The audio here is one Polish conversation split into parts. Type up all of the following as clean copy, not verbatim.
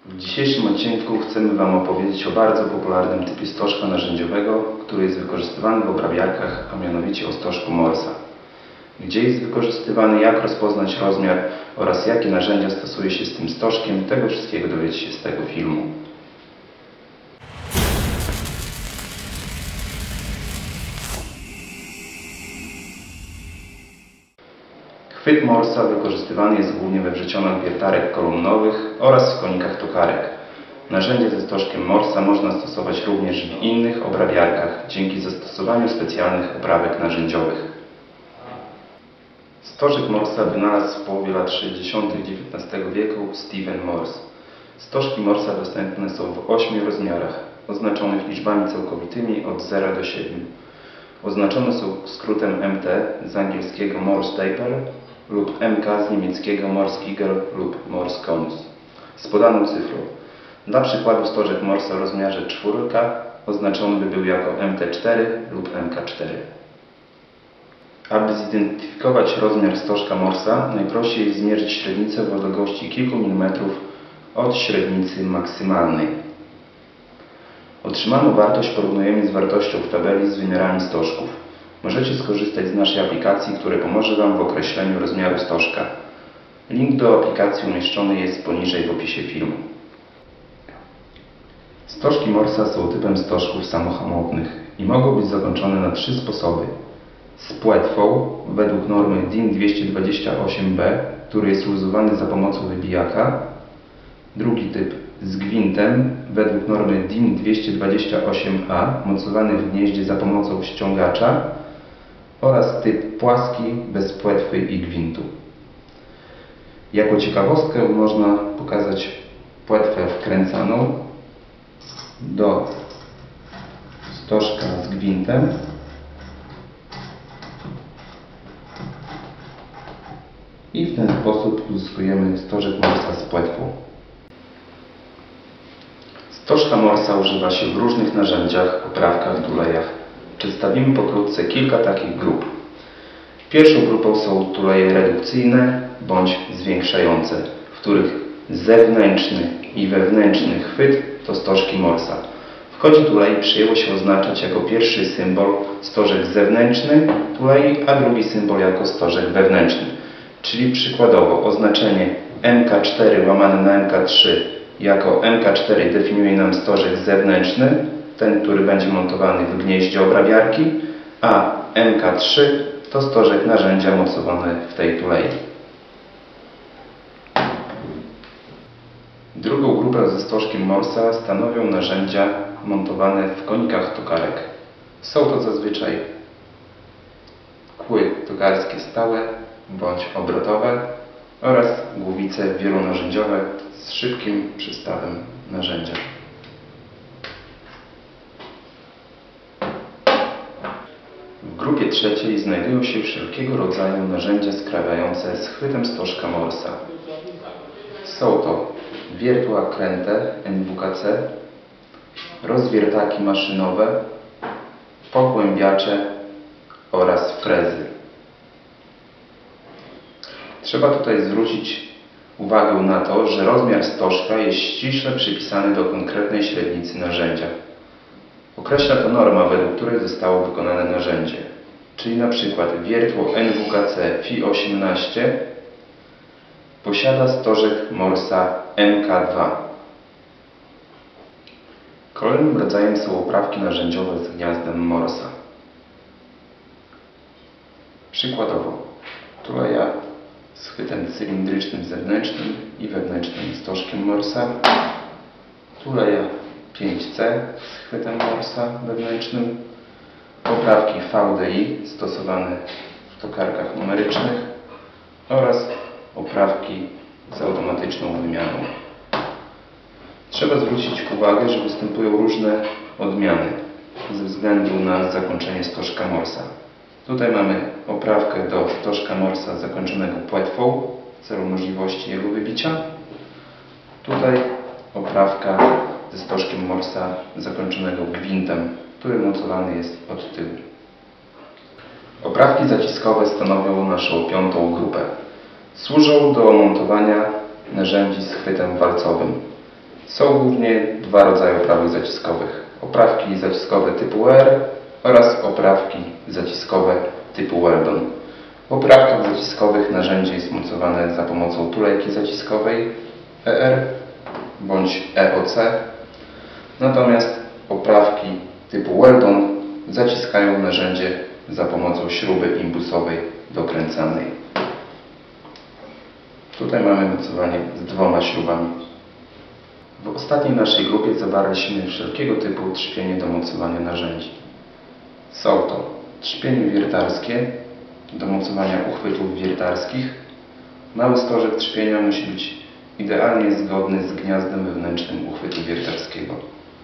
W dzisiejszym odcinku chcemy Wam opowiedzieć o bardzo popularnym typie stożka narzędziowego, który jest wykorzystywany w obrabiarkach, a mianowicie o stożku Morsa. Gdzie jest wykorzystywany, jak rozpoznać rozmiar oraz jakie narzędzia stosuje się z tym stożkiem, tego wszystkiego dowiecie się z tego filmu. Chwyt Morsa wykorzystywany jest głównie we wrzecionach wiertarek kolumnowych oraz w konikach tokarek. Narzędzie ze stożkiem Morsa można stosować również w innych obrabiarkach dzięki zastosowaniu specjalnych oprawek narzędziowych. Stożek Morsa wynalazł w połowie lat 60. XIX wieku Stephen Morse. Stożki Morsa dostępne są w 8 rozmiarach, oznaczonych liczbami całkowitymi od 0 do 7. Oznaczone są skrótem MT z angielskiego Morse Taper lub MK z niemieckiego Morse Igel lub Morse Conus z podaną cyfrą. Dla przykładu stożek Morsa o rozmiarze 4 oznaczony by był jako MT4 lub MK4. Aby zidentyfikować rozmiar stożka Morsa, najprościej jest zmierzyć średnicę w odległości kilku milimetrów od średnicy maksymalnej. Otrzymaną wartość porównujemy z wartością w tabeli z wymiarami stożków. Możecie skorzystać z naszej aplikacji, która pomoże Wam w określeniu rozmiaru stożka. Link do aplikacji umieszczony jest poniżej w opisie filmu. Stożki Morsa są typem stożków samohamownych i mogą być zakończone na 3 sposoby. Z płetwą według normy DIN 228B, który jest luzowany za pomocą wybijaka. Drugi typ z gwintem według normy DIN 228A, mocowany w gnieździe za pomocą ściągacza. Oraz typ płaski, bez płetwy i gwintu. Jako ciekawostkę można pokazać płetwę wkręcaną do stożka z gwintem i w ten sposób uzyskujemy stożek Morsa z płetwą. Stożka Morsa używa się w różnych narzędziach, oprawkach, tulejach. Przedstawimy pokrótce kilka takich grup. Pierwszą grupą są tuleje redukcyjne bądź zwiększające, w których zewnętrzny i wewnętrzny chwyt to stożki Morsa. W kodzie tulei przyjęło się oznaczać jako pierwszy symbol stożek zewnętrzny tulei, a drugi symbol jako stożek wewnętrzny. Czyli przykładowo oznaczenie MK4 łamane na MK3 jako MK4 definiuje nam stożek zewnętrzny, ten, który będzie montowany w gnieździe obrabiarki, a MK3 to stożek narzędzia mocowane w tej tulei. Drugą grupę ze stożkiem Morsa stanowią narzędzia montowane w konikach tokarek. Są to zazwyczaj kły tokarskie stałe bądź obrotowe oraz głowice wielonarzędziowe z szybkim przystawem narzędzia. W grupie trzeciej znajdują się wszelkiego rodzaju narzędzia skrawiające z chwytem stożka Morsa. Są to wiertła kręte NWKC, rozwiertaki maszynowe, pogłębiacze oraz frezy. Trzeba tutaj zwrócić uwagę na to, że rozmiar stożka jest ściśle przypisany do konkretnej średnicy narzędzia. Określa to norma, według której zostało wykonane narzędzie. Czyli na przykład wiertło NWKC FI18 posiada stożek Morsa MK2. Kolejnym rodzajem są oprawki narzędziowe z gniazdem Morsa. Przykładowo tuleja z chwytem cylindrycznym zewnętrznym i wewnętrznym stożkiem Morsa, tuleja 5C z chwytem Morsa wewnętrznym, oprawki VDI stosowane w tokarkach numerycznych oraz oprawki z automatyczną wymianą. Trzeba zwrócić uwagę, że występują różne odmiany ze względu na zakończenie stożka Morsa. Tutaj mamy oprawkę do stożka Morsa zakończonego płetwą w celu możliwości jego wybicia. Tutaj oprawka ze stożkiem Morsa zakończonego gwintem, który mocowany jest od tyłu. Oprawki zaciskowe stanowią naszą 5. grupę. Służą do montowania narzędzi z chwytem walcowym. Są głównie dwa rodzaje oprawek zaciskowych. Oprawki zaciskowe typu R oraz oprawki zaciskowe typu Weldon. W oprawkach zaciskowych narzędzie jest mocowane za pomocą tulejki zaciskowej ER bądź EOC. Natomiast oprawki typu Weldon zaciskają narzędzie za pomocą śruby imbusowej dokręcanej. Tutaj mamy mocowanie z dwoma śrubami. W ostatniej naszej grupie zawarliśmy wszelkiego typu trzpienie do mocowania narzędzi. Są to trzpienie wiertarskie do mocowania uchwytów wiertarskich. Mały stożek trzpienia musi być idealnie zgodny z gniazdem wewnętrznym uchwytu wiertarskiego.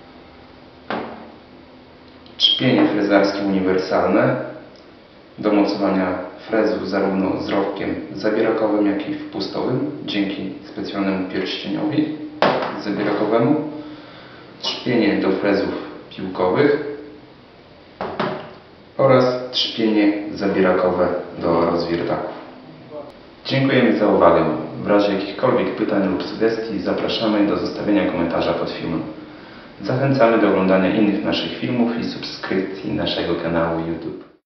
Trzpienie frezarskie uniwersalne do mocowania frezów zarówno z rowkiem zabierakowym, jak i wpustowym dzięki specjalnemu pierścieniowi zabierakowemu. Trzpienie do frezów piłkowych oraz trzpienie zabierakowe do rozwiertaków. Dziękujemy za uwagę. W razie jakichkolwiek pytań lub sugestii zapraszamy do zostawienia komentarza pod filmem. Zachęcamy do oglądania innych naszych filmów i subskrypcji naszego kanału YouTube.